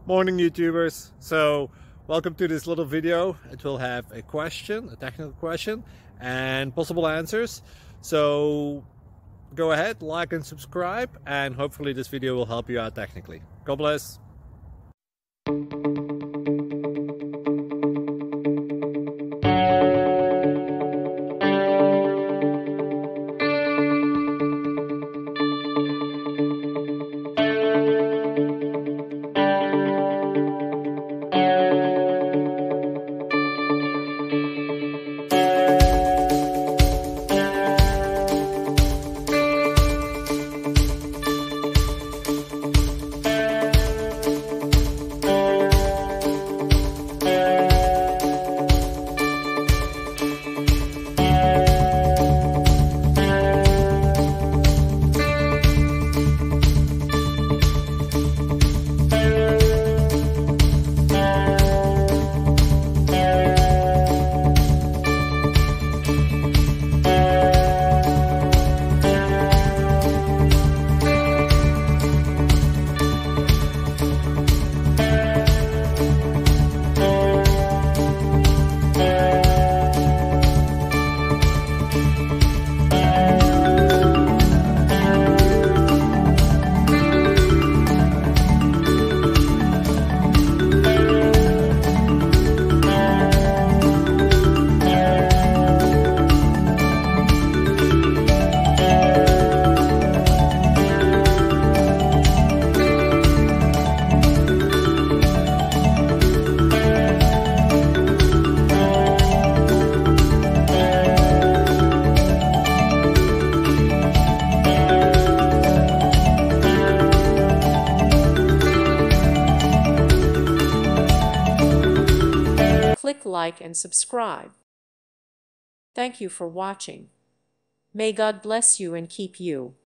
Morning YouTubers. So welcome to this little video. It will have a question, a technical question, and possible answers. So go ahead, like and subscribe, and hopefully this video will help you out technically. God bless. Click like and subscribe. Thank you for watching. May God bless you and keep you.